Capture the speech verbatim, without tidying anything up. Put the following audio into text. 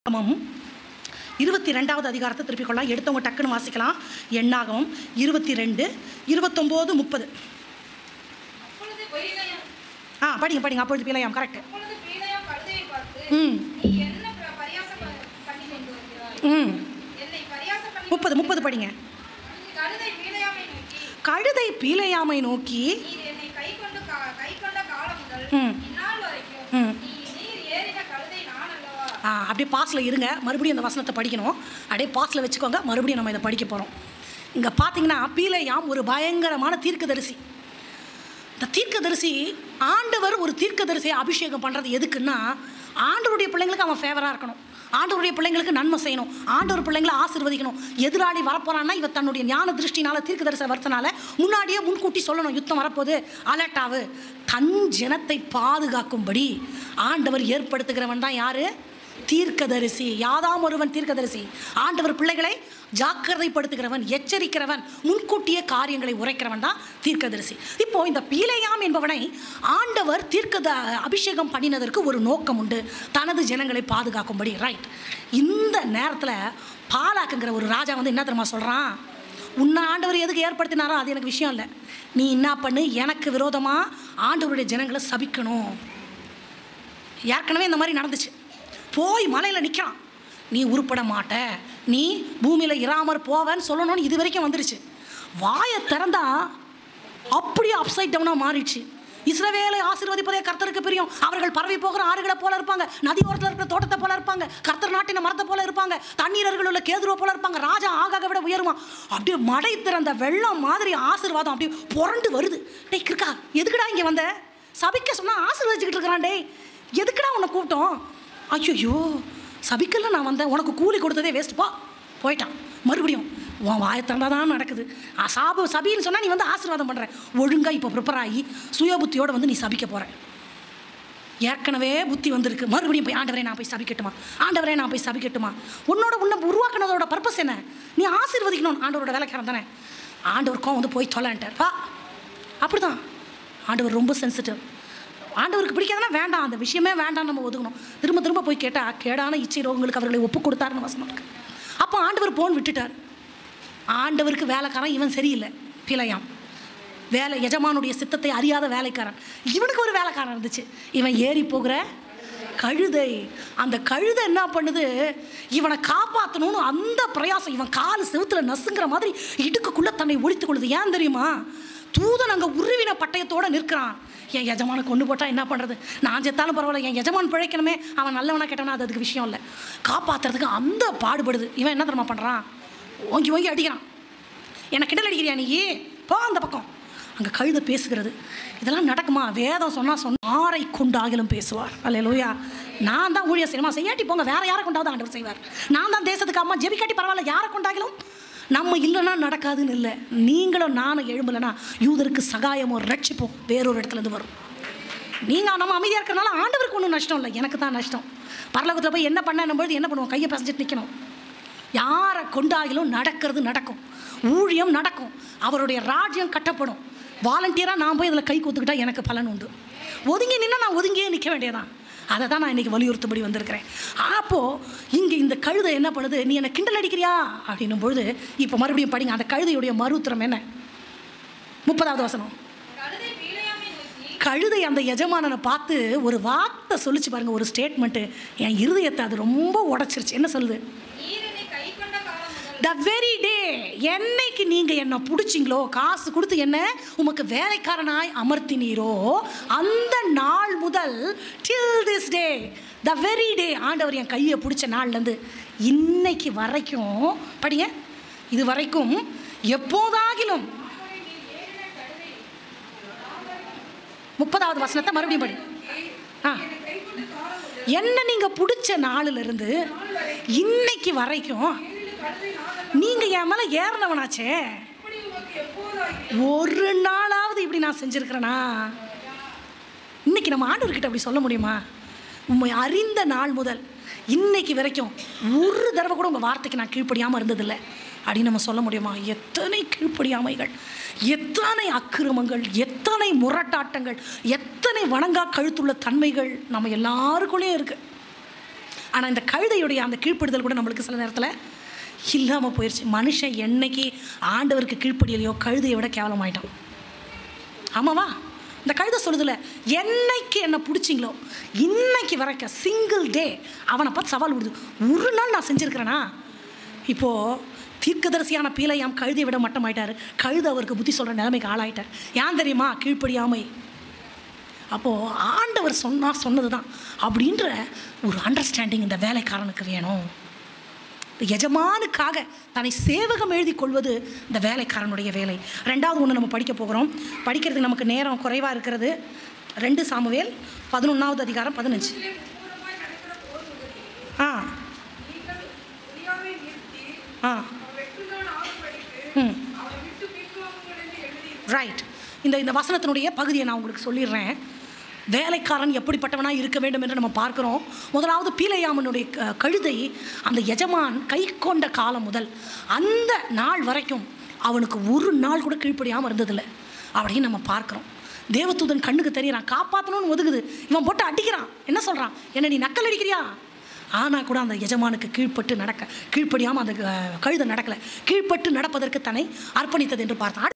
ஆமாம். இருபத்தி ரெண்டாவது அதிகாரத்தை திருப்பிக் கொள்ளலாம். எடுத்தவங்க டக்குன்னு வாசிக்கலாம். எண்ணாகமம் இருபத்தி ரெண்டு இருபத்தொம்போது முப்பது. ஆ படிங்க படிங்க. அப்பொழுது பிழையாம். கரெக்ட். ம் ம் முப்பது முப்பது படிங்க. கழுதை பீலையாமை நோக்கி ம் ம் ஆ அப்படியே பாஸில் இருங்க. மறுபடியும் அந்த வசனத்தை படிக்கணும். அப்படியே பாஸில் வச்சுக்கோங்க. மறுபடியும் நம்ம இதை படிக்க போகிறோம். இங்கே பார்த்தீங்கன்னா பீலையாம் ஒரு பயங்கரமான தீர்க்கதரிசி. இந்த தீர்க்கதரிசி ஆண்டவர் ஒரு தீர்க்கதரிசியை அபிஷேகம் பண்ணுறது எதுக்குன்னா, ஆண்டவருடைய பிள்ளைங்களுக்கு அவன் ஃபேவராக இருக்கணும், ஆண்டவருடைய பிள்ளைங்களுக்கு நன்மை செய்யணும், ஆண்டவர் பிள்ளைங்களை ஆசீர்வதிக்கணும். எதிராளி வரப்போறான்னா இவ தன்னுடைய ஞான திருஷ்டினால தீர்க்கதரிசன வருஷனால முன்னாடியே முன்கூட்டி சொல்லணும், யுத்தம் வரப்போது, அலர்ட்டாவு. தன் ஜனத்தை பாதுகாக்கும்படி ஆண்டவர் ஏற்படுத்துகிறவன் தான் யாரு? தீர்க்கதரிசி. யாதாம் ஒருவன் தீர்க்கதரிசி. ஆண்டவர் பிள்ளைகளை ஜாக்கிரதைப்படுத்துகிறவன், எச்சரிக்கிறவன், முன்கூட்டிய காரியங்களை உரைக்கிறவன் தான் தீர்க்கதரிசி. இப்போ இந்த பீலையாம் என்பவனை ஆண்டவர் தீர்க்க அபிஷேகம் பண்ணினதற்கு ஒரு நோக்கம் உண்டு, தனது ஜனங்களை பாதுகாக்கும்படி. ரைட். இந்த நேரத்தில் பாலாக்குங்கிற ஒரு ராஜா வந்து என்ன தெரியுமா சொல்கிறான்? உன்னை ஆண்டவர் எதுக்கு ஏற்படுத்தினாரோ அது எனக்கு விஷயம் இல்லை. நீ என்ன பண்ணு, எனக்கு விரோதமாக ஆண்டவருடைய ஜனங்களை சபிக்கணும். ஏற்கனவே இந்த மாதிரி நடந்துச்சு. போய் மலையில் நிற்கிறான். நீ உருப்பட மாட்ட, நீ பூமியில் இராமற் போவேன்னு சொல்லணும்னு இது வரைக்கும் வந்துருச்சு. வாயை திறந்தா அப்படியே அப்சைட் டவுனாக மாறிடுச்சு. இஸ்ரவேலை ஆசீர்வதிப்பதே கர்த்தருக்கு பிரியம், அவர்கள் பரவி போகிற ஆறுகளை போல இருப்பாங்க, நதி ஓரத்தில் இருக்கிற தோட்டத்தை போல இருப்பாங்க, கர்த்தர் நாட்டின மரத்தை போல இருப்பாங்க, தண்ணீரர்கள் உள்ள கேதுருவை போல இருப்பாங்க, ராஜா ஆகாக விட உயருமா. அப்படியே மடை திறந்த வெள்ளம் மாதிரி ஆசீர்வாதம் அப்படியே புரண்டு வருது. டேய் கிருக்கா, எதுக்குடா இங்கே வந்த? சபிக்க சொன்னால் ஆசீர்வதிச்சுக்கிட்டு இருக்கிறான். டேய் எதுக்குடா உன்னை கூப்பிட்டோம்? ஐயோ சபிக்கல நான் வந்தேன், உனக்கு கூலி கொடுத்ததே வேஸ்ட்டுப்பா. போயிட்டான். மறுபடியும் உன் வாயை திறந்தால் தான் நடக்குது. சாபு சபின்னு சொன்னால் நீ வந்து ஆசீர்வாதம் பண்ணுற. ஒழுங்காக இப்போ ப்ரிப்பேர் ஆகி சுய புத்தியோடு வந்து நீ சபிக்க போகிற. ஏற்கனவே புத்தி வந்திருக்கு. மறுபடியும் போய் ஆண்டவரே நான் போய் சபிக்கட்டுமா, ஆண்டவரே நான் போய் சபிக்கட்டுமா? உன்னோட உன்னை உருவாக்குனதோட பர்பஸ் என்ன? நீ ஆசீர்வதிக்கணும். ஆண்டவரோட வேலைக்காரன் தானே. ஆண்டவருக்கும் வந்து போய் தொலைன்ட்டார். வா. அப்படி தான் ஆண்டவர் ரொம்ப சென்சிட்டிவ். ஆண்டவருக்கு பிடிக்காதுன்னா வேண்டாம், அந்த விஷயமே வேண்டாம், நம்ம ஒதுக்கணும். திரும்ப திரும்ப போய் கேட்டால் கேடான இச்சை ரோகங்களுக்கு அவர்களை ஒப்பு கொடுத்தாருன்னு வசனம் இருக்கு. அப்போ ஆண்டவர் போன் விட்டுட்டார். ஆண்டவருக்கு வேலைக்காரன் இவன் சரியில்லை, பீலையாம். வேலை எஜமானுடைய சித்தத்தை அறியாத வேலைக்காரன். இவனுக்கு ஒரு வேலைக்காரன் இருந்துச்சு, இவன் ஏறி போகிற கழுதை. அந்த கழுதை என்ன பண்ணுது, இவனை காப்பாற்றணும்னு அந்த பிரயாசம். இவன் காலு செவுத்துல நசுங்கிற மாதிரி இடுக்குள்ளே தன்னை ஒழித்து கொள்ளுது. ஏன் தெரியுமா? தூதன் அங்கே உருவின பட்டயத்தோடு நிற்கிறான். என் எஜமானை கொண்டு போட்டால் என்ன பண்ணுறது? நான் செத்தாலும் பரவாயில்ல, என் எஜமான் பிழைக்கணுமே, அவன் நல்லவனா கேட்டவனா அது அதுக்கு விஷயம் இல்லை. காப்பாற்றுறதுக்கு அந்த பாடுபடுது. இவன் என்ன தெரியுமா பண்ணுறான்? ஓங்கி ஓங்கி அடிக்கிறான். என்னை கிண்டல் அடிக்கிறியா நீ? போ அந்த பக்கம். அங்கே கழுதை பேசுகிறது. இதெல்லாம் நடக்குமா? வேதம் சொன்னால் சொன்ன ஆரை கொண்டாகிலும் பேசுவார். அல்லேலூயா. நான் தான் ஊழிய சினிமா செய்யாட்டி போங்க, வேற யாரை கொண்டாவது ஆண்டவர் செய்வார். நான் தான் தேசத்துக்கு அம்மா ஜெபிக்காட்டி பரவாயில்ல, யாரை கொண்டாகிலும் நம்ம இல்லைன்னா நடக்காதுன்னு இல்லை. நீங்களும் நானும் எழும்பலைன்னா யூதருக்கு சகாயமோ ரட்சிப்போ வேறொரு இடத்துலேருந்து வரும். நீங்கள் நம்ம அமைதியாக இருக்கிறனால ஆண்டவருக்கு ஒன்றும் நஷ்டம் இல்லை, எனக்கு தான் நஷ்டம். பரலோகத்தில் போய் என்ன பண்ணணும்பொழுது என்ன பண்ணுவோம்? கையை பசஞ்சிட்டு நிற்கணும். யாரை கொண்டாகிலும் நடக்கிறது நடக்கும், ஊழியம் நடக்கும், அவருடைய ராஜ்யம் கட்டப்படும். வாலண்டியராக நான் போய் இதில் கை கூத்துக்கிட்டா எனக்கு பலன் உண்டு. ஒதுங்கி நின்னா நான் ஒதுங்கியே நிற்க வேண்டியதான். அதை தான் நான் இன்றைக்கி வலியுறுத்தபடி வந்திருக்கிறேன். அப்போது இங்கே இந்த கழுதை என்ன பண்ணுது? நீ என்னை கிண்டல் அடிக்கிறியா அப்படின்னும் பொழுது இப்போ மறுபடியும் படிங்க. அந்த கழுதையுடைய மறுத்திரம் என்ன? முப்பதாவது வசனம். கழுதை அந்த எஜமானனை பார்த்து ஒரு வார்த்தை சொல்லிச்சு பாருங்க, ஒரு ஸ்டேட்மெண்ட்டு. என் இருதயத்தை அது ரொம்ப உடச்சிருச்சு. என்ன சொல்லுது? த வெரி டே, என்னைக்கு நீங்கள் என்னை பிடிச்சிங்களோ, காசு கொடுத்து என்ன உமக்கு வேலைக்காரனாய் அமர்த்தினீரோ, அந்த நாள் முதல் till this day, the very டே, ஆண்டவர் என் கையை பிடிச்ச நாள்லேருந்து இன்னைக்கு வரைக்கும் படிங்க, இது வரைக்கும் எப்போதாகிலும். முப்பதாவது வசனத்தை மறுபடியும் படி. ஆ என்ன நீங்கள் பிடிச்ச நாளிலிருந்து இன்னைக்கு வரைக்கும் நீங்க என் மேல ஏறினவனாச்சே, ஒரு நாளாவது இப்படி நான் செஞ்சிருக்கிறேனா? இன்னைக்கு நம்ம ஆண்டவர்கிட்ட அப்படி சொல்ல முடியுமா? உண்மை அறிந்த நாள் முதல் இன்னைக்கு வரைக்கும் ஒரு தடவை கூட உங்கள் வார்த்தைக்கு நான் கீழ்ப்படியாமல் இருந்ததில்லை அப்படின்னு நம்ம சொல்ல முடியுமா? எத்தனை கீழ்ப்படியாமைகள், எத்தனை அக்கிரமங்கள், எத்தனை முரட்டாட்டங்கள், எத்தனை வணங்கா கழுத்துள்ள தன்மைகள் நம்ம எல்லாருக்குள்ளேயும் இருக்குது. ஆனால் இந்த கழுதையுடைய அந்த கீழ்ப்படுதல் கூட நம்மளுக்கு சில நேரத்தில் இல்லாமல் போயிடுச்சு. மனுஷன் என்னைக்கு ஆண்டவருக்கு கீழ்ப்படியலையோ கழுதையை விட கேவலமாயிட்டான். ஆமாவா? இந்த கழுதை சொல்லுதில்ல, என்னைக்கு என்னை பிடிச்சிங்களோ இன்னைக்கு வரைக்கும் சிங்கிள் டே அவனை பார்த்து சவால் விடுது. ஒரு நாள் நான் செஞ்சுருக்கிறேன்னா. இப்போது தீர்க்கதரிசியான பீலையாம் கழுதையை விட மட்டமாயிட்டார். கழுதை அவருக்கு புத்தி சொல்கிற நிலைமைக்கு ஆளாயிட்டார். ஏன் தெரியுமா? கீழ்ப்படியாமை. அப்போது ஆண்டவர் சொன்னால் சொன்னது தான் அப்படின்ற ஒரு அண்டர்ஸ்டாண்டிங் இந்த வேலைக்காரனுக்கு வேணும். எஜமானுக்காக தன்னை சேவகம் எழுதி கொள்வது இந்த வேலைக்காரனுடைய வேலை. ரெண்டாவது ஒன்று நம்ம படிக்க போகிறோம். படிக்கிறதுக்கு நமக்கு நேரம் குறைவாக இருக்கிறது. ரெண்டு சாமுவேல் பதினொன்றாவது அதிகாரம் பதினஞ்சு. ஆ ஆ ம் ரைட். இந்த இந்த வசனத்தினுடைய பகுதியை நான் உங்களுக்கு சொல்லிடுறேன். வேலைக்காரன் எப்படிப்பட்டவனாக இருக்க வேண்டும் என்று நம்ம பார்க்குறோம். முதலாவது பீலையாமனுடைய கழுதை அந்த எஜமான் கை கொண்ட காலம் முதல் அந்த நாள் வரைக்கும் அவனுக்கு ஒரு நாள் கூட கீழ்ப்படியாமல் இருந்ததில்லை அப்படின்னு நம்ம பார்க்குறோம். தேவதூதன் கண்ணுக்கு தெரியறான், காப்பாற்றணும்னு ஒதுக்குது. இவன் போட்டு அடிக்கிறான். என்ன சொல்கிறான்? என்ன நீ நக்கல் அடிக்கிறியா? ஆனால் கூட அந்த எஜமானுக்கு கீழ்ப்பட்டு நடக்க கீழ்ப்படியாமல் அந்த கழுதை நடக்கலை. கீழ்ப்பட்டு நடப்பதற்கு தன்னை அர்ப்பணித்தது என்று பார்த்தான்.